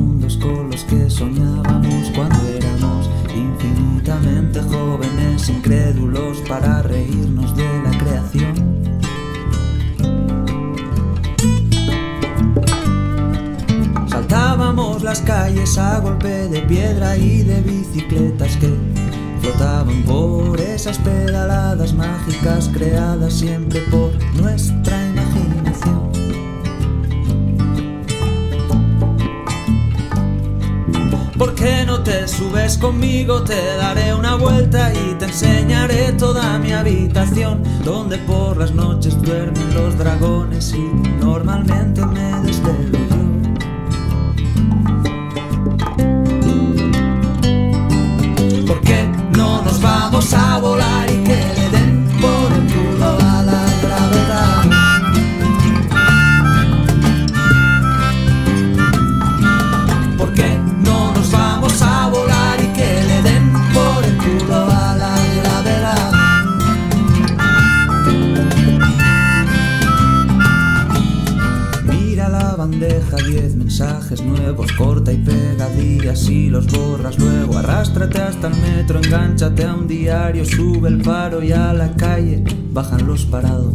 mundos con los que soñábamos cuando éramos infinitamente jóvenes, incrédulos para reírnos de la creación. Saltábamos las calles a golpe de piedra y de bicicletas que flotaban por esas pedaladas mágicas creadas siempre por nuestra imaginación. ¿Por qué no te subes conmigo? Te daré una vuelta y te enseñaré toda mi habitación, donde por las noches duermen los dragones y normalmente me desvelo yo. ¿Por qué no nos vamos a volar y que le den por el culo a la gravedad? ¿Por qué no nos vamos a volar y que le den por el culo a la gravedad? Mira la bandeja, 10 mensajes nuevos, corta y pega días y los borras luego. Arrástrate hasta el metro, engánchate a un diario, sube el paro y a la calle bajan los parados.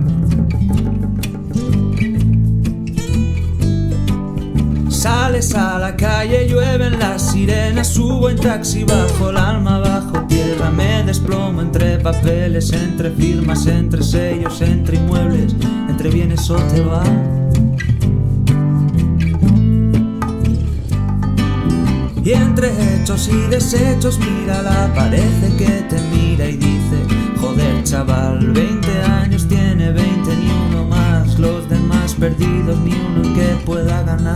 Sales a la calle, llueven las sirenas, subo en taxi bajo el alma, bajo tierra, me desplomo entre papeles, entre firmas, entre sellos, entre inmuebles, entre bienes o te va. Y entre hechos y desechos, mírala, parece que te mira y dice: joder chaval, 20 años tiene 20, ni uno más, los demás perdidos, ni uno que pueda ganar.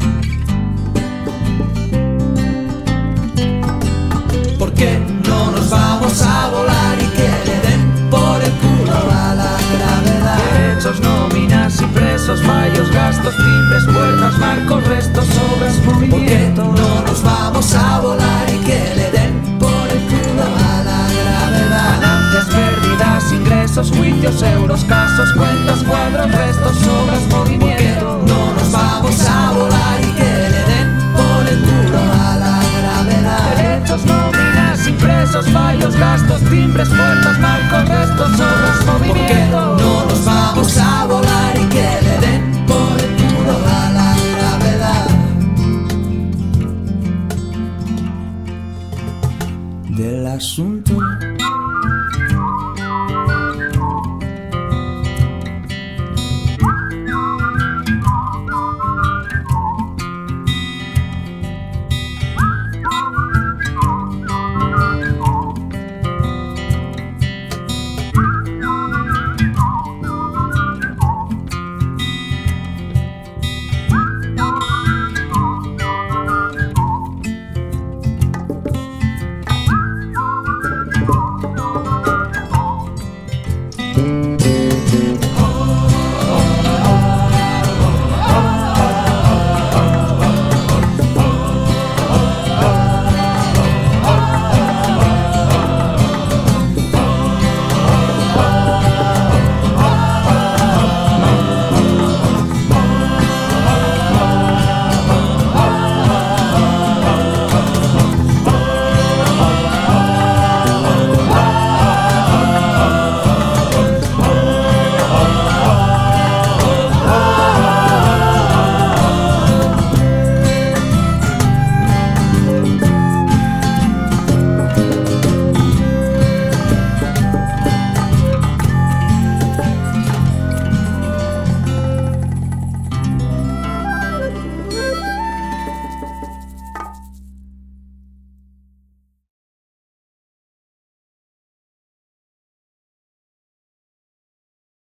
¿Por qué no nos vamos a volar y que le den por el culo a la gravedad? Derechos, nóminas y presos, fallos, gastos, timbres, puertas, marcos, restos, obras, movimiento. ¿Por qué no nos vamos a volar y que le den por el culo a la gravedad? Ganancias, pérdidas, ingresos, juicios, euros, casos, cuentas, cuadros, restos, obras, movimiento. ¿Por qué no nos vamos a volar y que le den por el culo a la gravedad? Derechos, nóminas, impresos, fallos, gastos, timbres, puertas, marcos, restos, obras, movimiento. ¿Por qué no nos vamos a volar y que le den por el culo a la gravedad? Del asunto